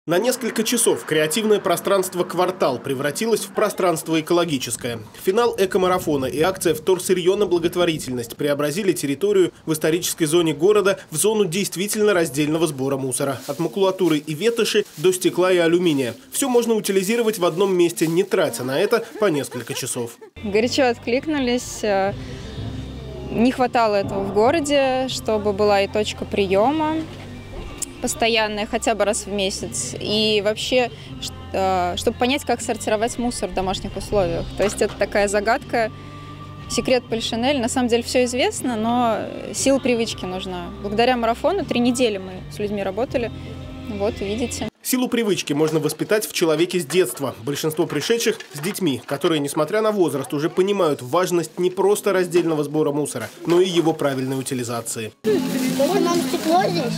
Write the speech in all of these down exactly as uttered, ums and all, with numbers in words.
На несколько часов креативное пространство «Квартал» превратилось в пространство экологическое. Финал экомарафона и акция «Вторсырье на благотворительность» преобразили территорию в исторической зоне города в зону действительно раздельного сбора мусора. От макулатуры и ветоши до стекла и алюминия. Все можно утилизировать в одном месте, не тратя на это по несколько часов. Горячо откликнулись. Не хватало этого в городе, чтобы была и точка приема постоянная, хотя бы раз в месяц. И вообще, чтобы понять, как сортировать мусор в домашних условиях. То есть это такая загадка, секрет Полишинеля. На самом деле все известно, но сила привычки нужна. Благодаря марафону три недели мы с людьми работали. Вот, видите. Силу привычки можно воспитать в человеке с детства. Большинство пришедших с детьми, которые, несмотря на возраст, уже понимают важность не просто раздельного сбора мусора, но и его правильной утилизации. Только нам стекло здесь.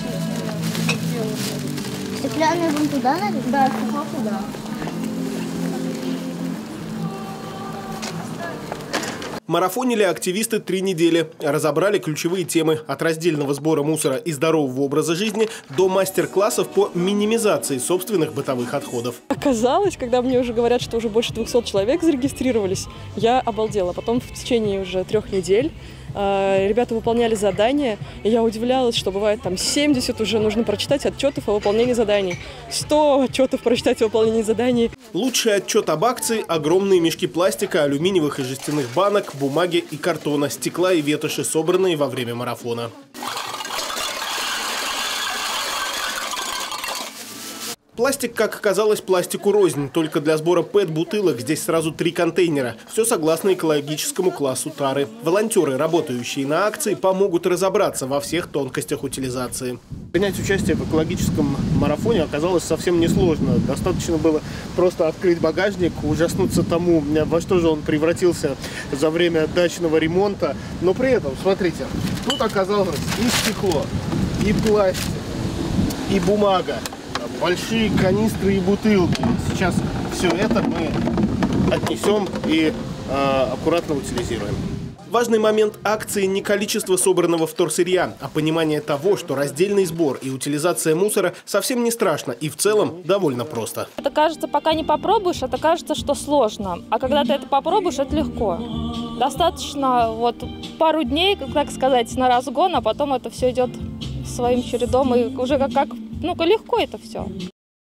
Стеклянное вон туда, наверное? Да, стекло туда. Марафонили активисты три недели. Разобрали ключевые темы от раздельного сбора мусора и здорового образа жизни до мастер-классов по минимизации собственных бытовых отходов. Оказалось, когда мне уже говорят, что уже больше двухсот человек зарегистрировались, я обалдела. Потом в течение уже трех недель ребята выполняли задания, и я удивлялась, что бывает там семьдесят уже нужно прочитать отчетов о выполнении заданий, сто отчетов прочитать о выполнении заданий. Лучший отчет об акции – огромные мешки пластика, алюминиевых и жестяных банок, бумаги и картона, стекла и ветоши, собранные во время марафона. Пластик, как оказалось, пластику рознь. Только для сбора пэт-бутылок здесь сразу три контейнера. Все согласно экологическому классу тары. Волонтеры, работающие на акции, помогут разобраться во всех тонкостях утилизации. Принять участие в экологическом марафоне оказалось совсем несложно. Достаточно было просто открыть багажник, ужаснуться тому, во что же он превратился за время дачного ремонта. Но при этом, смотрите, тут оказалось и стекло, и пластик, и бумага. Большие канистры и бутылки. Сейчас все это мы отнесем и э, аккуратно утилизируем. Важный момент акции не количество собранного вторсырья, а понимание того, что раздельный сбор и утилизация мусора совсем не страшно и в целом довольно просто. Это кажется, пока не попробуешь, это кажется, что сложно. А когда ты это попробуешь, это легко. Достаточно вот пару дней, так сказать, на разгон, а потом это все идет своим чередом и уже как, как ну, легко это все.